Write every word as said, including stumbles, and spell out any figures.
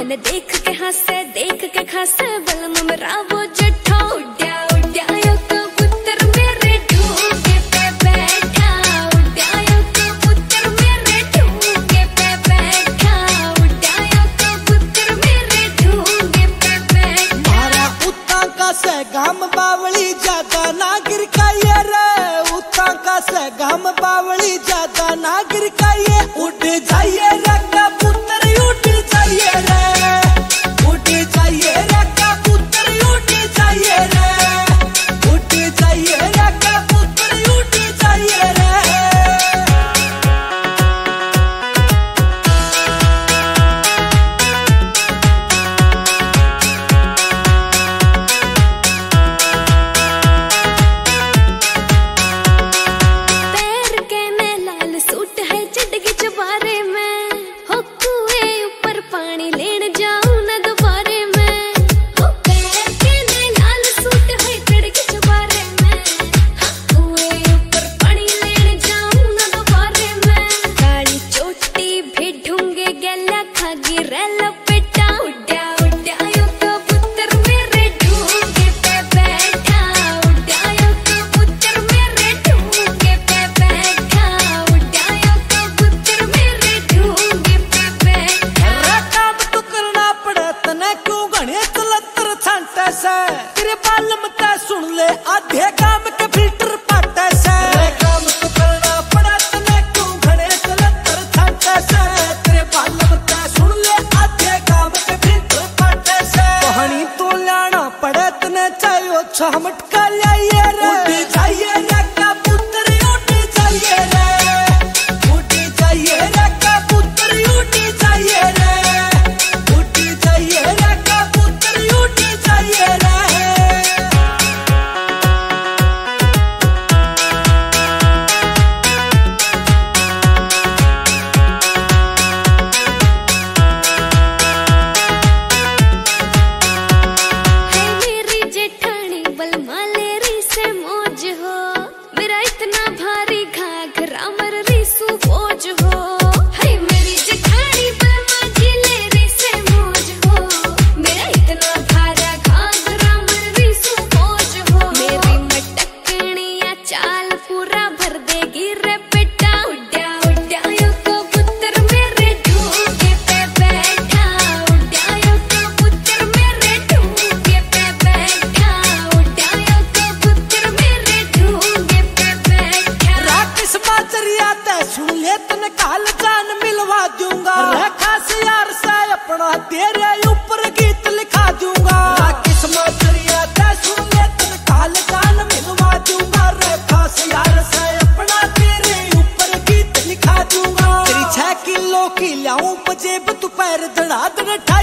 मन देख के हंसे देख के खासे बलम मेरा वो जट्ठा उड्या उड्या यो कबूतर मेरे ढूंगे पे बैठा उड्या यो कबूतर मेरे ढूंगे पे बैठा उड्या यो कबूतर मेरे ढूंगे पे बैठा। मारा उता का से गाम बावली ज्यादा ना गिर काये रे उता का से गाम बावली ज्यादा ना गिर काये उड़ जाइए रे कबूतर उड़ जाइए रे उड़ जाइए रे कबूतर उड़ जाइए रे उड़ जाइए रे कबूतर उड़ जाइए रे। तेरे बालम ता सुन ले आधे काम के फिल्टर पाटे से काम तो करना पड़ा तने क्यों घड़े चलतर छाटे से तेरे बालम ता सुन ले आधे काम के फिल्टर पाटे से कहानी तो लाना पड़े तने चाहे छह मटका लाइए रे उड़ जाइए रे कबूतर उड़ जाइए रे उड़ जाइए रे कबूतर उड़ जाइए रे उड़ जाइए रे कबूतर उड़ जाइए रे। तेरे ऊपर गीत लिखा दूंगा किस्मत सुन ले तुम काल कान मिलवा दूंगा रेखा से यार से अपना तेरे ऊपर गीत लिखा दूंगा तेरी छह किलो की लाऊं पजेब तू पैर धड़ा धड़